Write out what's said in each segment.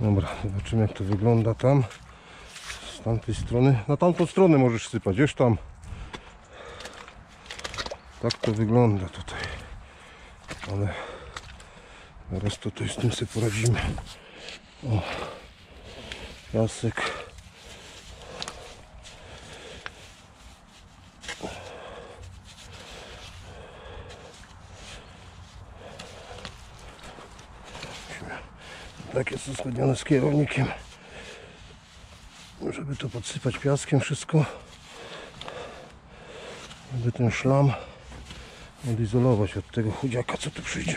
Dobra, zobaczymy jak to wygląda tam. Z tamtej strony. Na tamtą stronę możesz sypać, wiesz tam. Tak to wygląda tutaj. Ale zaraz tutaj z tym sobie poradzimy. O, piasek. Tak jest uzgodnione z kierownikiem, żeby to podsypać piaskiem wszystko, żeby ten szlam odizolować od tego chudziaka, co tu przyjdzie.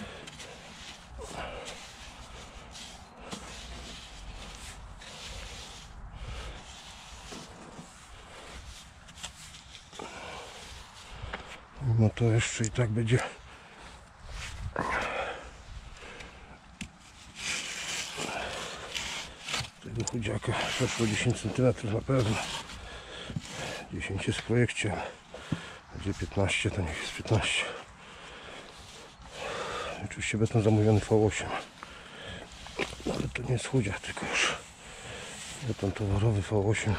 No to jeszcze i tak będzie tego chudziaka przeszło 10 cm na pewno. 10 jest w projekcie, gdzie 15 to niech jest 15. Oczywiście beton zamówiony V8, ale to nie jest chudziak, tylko już beton towarowy V8.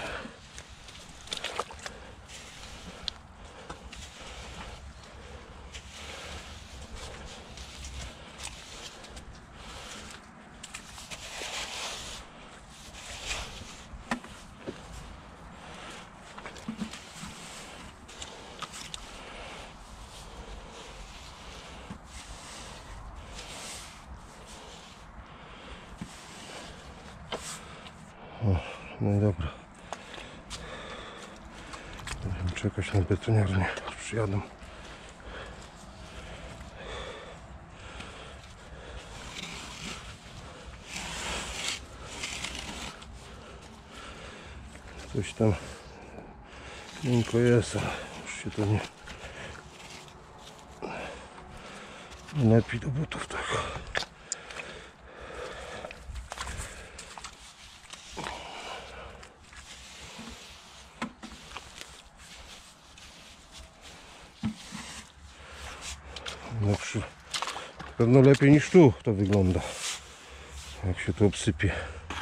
O, no i dobra. Będziemy czekać na betoniarnię, aż przyjadą. Coś tam miękko jest, ale już się to nie lepi do butów tak. No, pewno lepiej niż tu to wygląda, jak się tu obsypie.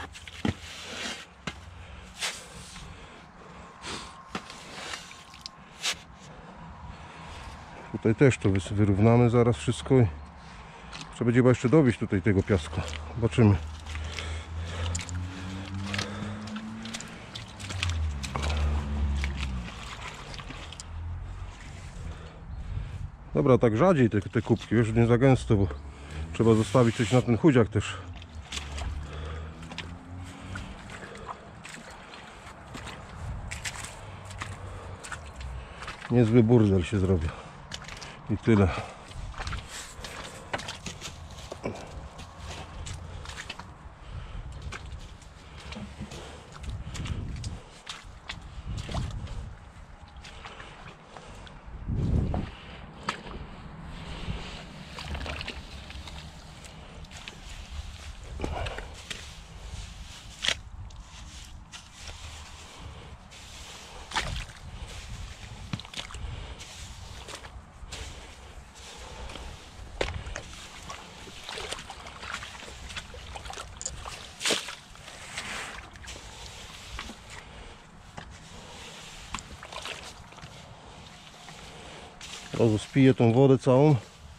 Tutaj też to wyrównamy zaraz wszystko i trzeba będzie chyba jeszcze dowieść tutaj tego piasku. Zobaczymy. Dobra, tak rzadziej te kubki, wiesz, nie za gęsto, bo trzeba zostawić coś na ten chudziak też. Niezły burdel się zrobi. I tyle. Spiję tą wodę całą.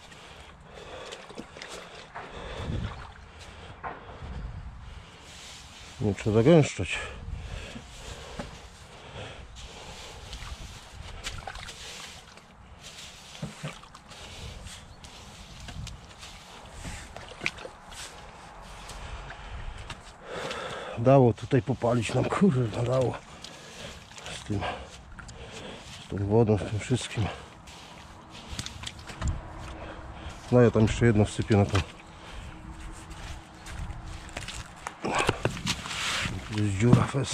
Nie trzeba zagęszczać. Dało tutaj popalić nam, kurde, dało. Z tą wodą, z tym wszystkim. No ja tam jeszcze jedno wsypię na to. Tu jest dziura fest.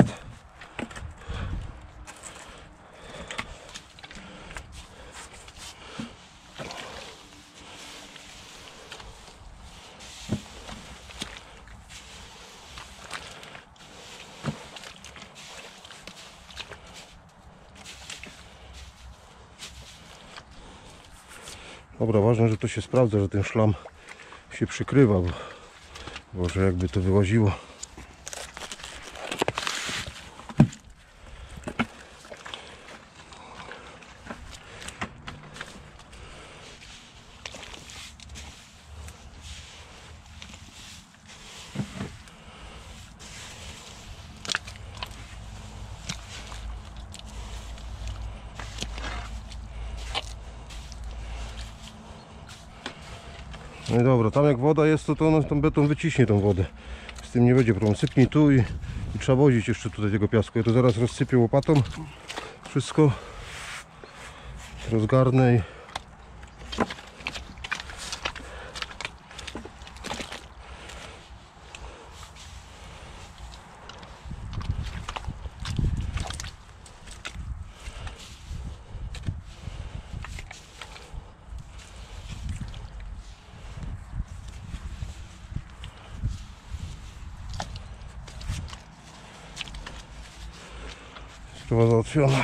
Dobra, ważne, że to się sprawdza, że ten szlam się przykrywa, bo Boże, jakby to wyłaziło. No i dobra, tam jak woda jest, to on tam beton wyciśnie tą wodę. Z tym nie będzie problemu. Sypnij tu i trzeba wozić jeszcze tutaj tego piasku. Ja to zaraz rozsypię łopatą. Wszystko rozgarnę i sprawa załatwiona.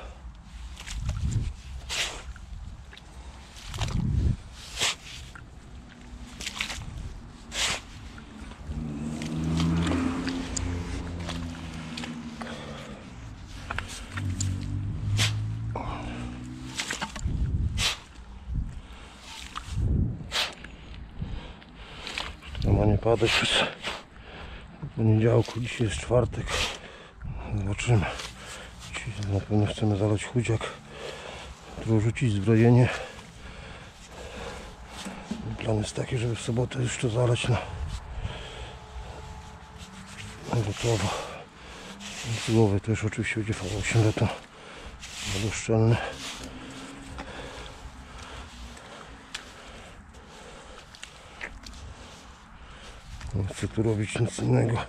To ma nie padać przez poniedziałku. Dzisiaj jest czwartek. Zobaczymy. Dzisiaj na pewno chcemy zalać chudziak. Tu rzucić zbrojenie. Plan jest taki, żeby w sobotę już to zalać na gotowo. Z głowy też oczywiście będzie V8 beton wodoszczelny. Nie chcę tu robić nic innego.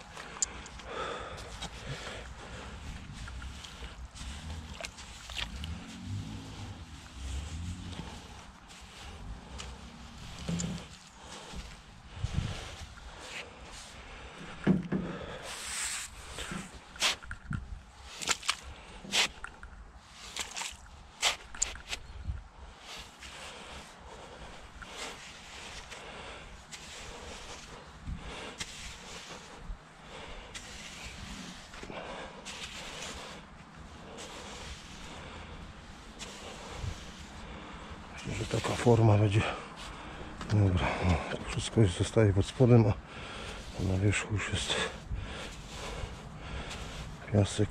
Że taka forma będzie. Dobra, no, to wszystko już zostaje pod spodem, a na wierzchu już jest piasek.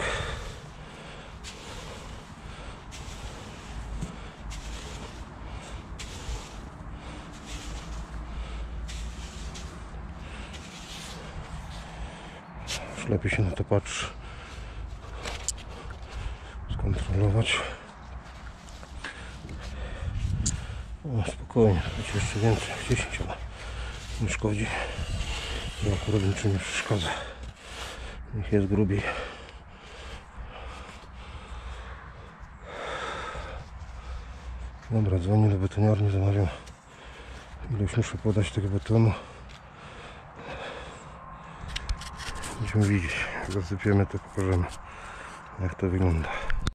Już lepiej się na to patrzy. Skontrolować. O, spokojnie, będzie jeszcze więcej, 10, ale nie szkodzi. Ja akurat niczym nie przeszkadza. Niech jest grubiej. Dobra, dzwonię do betoniarni, zamawiam ilość muszę podać tego betonu. Będziemy widzieć, jak zasypiemy, to pokażemy, jak to wygląda.